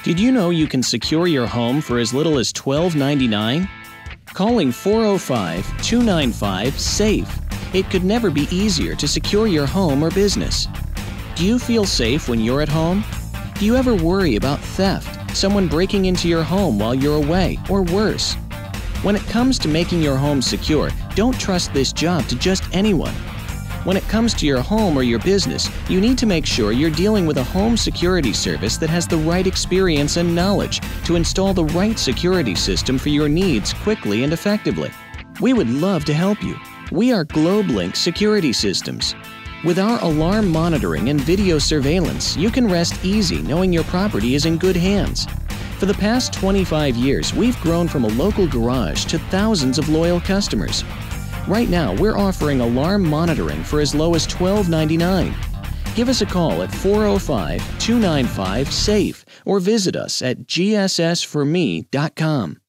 Did you know you can secure your home for as little as $12.99? Calling 405-295-SAFE. It could never be easier to secure your home or business. Do you feel safe when you're at home? Do you ever worry about theft, someone breaking into your home while you're away, or worse? When it comes to making your home secure, don't trust this job to just anyone. When it comes to your home or your business, you need to make sure you're dealing with a home security service that has the right experience and knowledge to install the right security system for your needs quickly and effectively. We would love to help you. We are GlobeLink Security Systems. With our alarm monitoring and video surveillance, you can rest easy knowing your property is in good hands. For the past 25 years, we've grown from a local garage to thousands of loyal customers. Right now, we're offering alarm monitoring for as low as $12.99. Give us a call at 405-295-SAFE or visit us at gssforme.com.